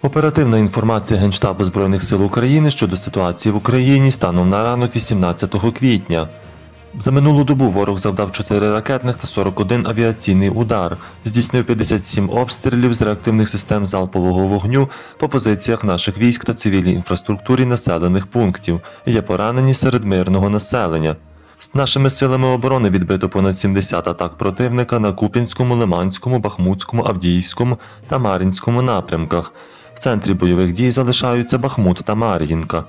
Оперативна інформація Генштабу Збройних сил України щодо ситуації в Україні станом на ранок 18 квітня. За минулу добу ворог завдав 4 ракетних та 41 авіаційний удар, здійснив 57 обстрілів з реактивних систем залпового вогню по позиціях наших військ та цивільній інфраструктурі населених пунктів, є поранені серед мирного населення. З нашими силами оборони відбито понад 70 атак противника на Куп'янському, Лиманському, Бахмутському, Авдіївському та Мар'їнському напрямках. В центрі бойових дій залишаються Бахмут та Мар'їнка.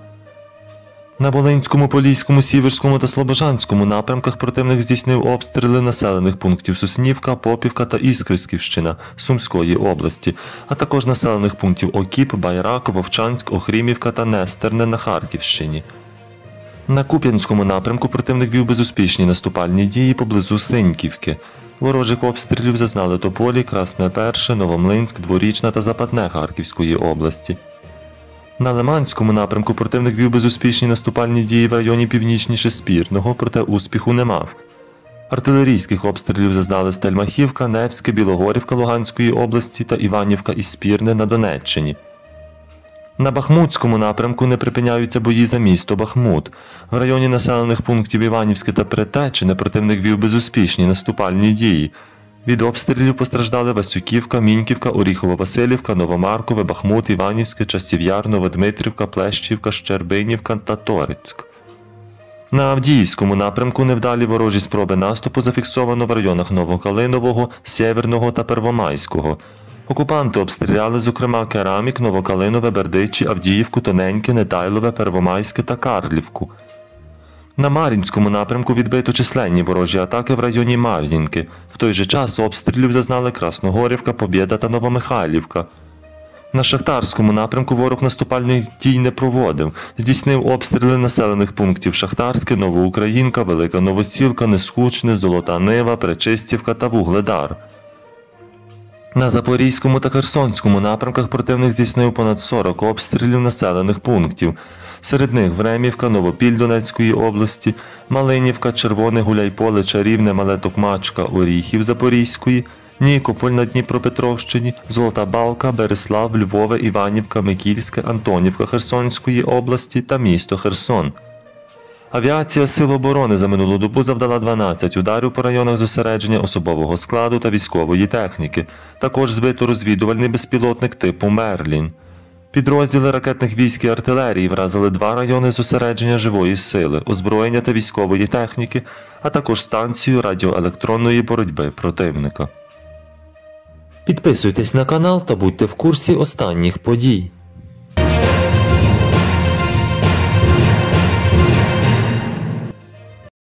На Волинському, Поліському, Сіверському та Слобожанському напрямках противник здійснив обстріли населених пунктів Соснівка, Попівка та Іскрівськівщина Сумської області, а також населених пунктів Окіп, Байрак, Вовчанськ, Охрімівка та Нестерне на Харківщині. На Куп'янському напрямку противник вів безуспішні наступальні дії поблизу Синьківки. Ворожих обстрілів зазнали Тополі, Красне Перше, Новомлинськ, Дворічна та Западне Харківської області. На Лиманському напрямку противник вів безуспішні наступальні дії в районі північніше Спірного, проте успіху не мав. Артилерійських обстрілів зазнали Стельмахівка, Невське, Білогорівка Луганської області та Іванівка і Спірне на Донеччині. На Бахмутському напрямку не припиняються бої за місто Бахмут. В районі населених пунктів Іванівське та Притечне противник вів безуспішні наступальні дії. Від обстрілів постраждали Васюківка, Міньківка, Оріхово-Василівка, Новомаркове, Бахмут, Іванівське, Часів Яр, Новодмитрівка, Плещівка, Щербинівка та Торицьк. На Авдіївському напрямку невдалі ворожі спроби наступу зафіксовано в районах Новокалинового, Сєверного та Первомайського. Окупанти обстріляли, зокрема, Керамік, Новокалинове, Бердичі, Авдіївку, Тоненьке, Недайлове, Первомайське та Карлівку. На Мар'їнському напрямку відбито численні ворожі атаки в районі Мар'їнки. В той же час обстрілів зазнали Красногорівка, Побєда та Новомихайлівка. На Шахтарському напрямку ворог наступальних дій не проводив. Здійснив обстріли населених пунктів Шахтарське, Новоукраїнка, Велика Новосілка, Нескучне, Золота Нива, Пречистівка та Вугледар. На Запорізькому та Херсонському напрямках противник здійснив понад 40 обстрілів населених пунктів. Серед них Времівка, Новопіль Донецької області, Малинівка, Червоне, Гуляйполе, Чарівне, Мале Токмачка, Оріхів Запорізької, Нікополь на Дніпропетровщині, Золота Балка, Береслав, Львове, Іванівка, Микільське, Антонівка Херсонської області та місто Херсон. Авіація Сил оборони за минулу добу завдала 12 ударів по районах зосередження особового складу та військової техніки. Також збито розвідувальний безпілотник типу «Мерлін». Підрозділи ракетних військ і артилерії вразили 2 райони зосередження живої сили, озброєння та військової техніки, а також станцію радіоелектронної боротьби противника. Підписуйтесь на канал та будьте в курсі останніх подій.